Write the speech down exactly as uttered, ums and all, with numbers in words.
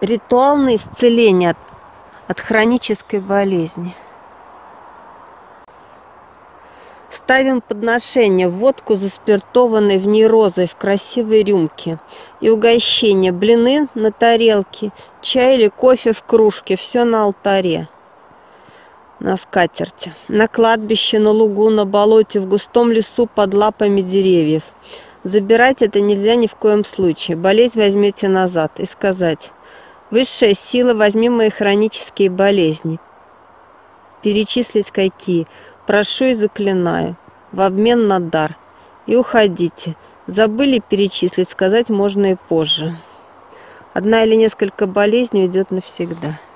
Ритуал на исцеление от, от хронической болезни. Ставим подношение: водку, заспиртованной в ней розой, в красивой рюмке. И угощение: блины на тарелке, чай или кофе в кружке. Все на алтаре, на скатерти. На кладбище, на лугу, на болоте, в густом лесу, под лапами деревьев. Забирать это нельзя ни в коем случае. Болезнь возьмете назад. И сказать: высшая сила, возьми мои хронические болезни. Перечислить какие. Прошу и заклинаю в обмен на дар. И уходите. Забыли перечислить, сказать можно и позже. Одна или несколько болезней уйдет навсегда.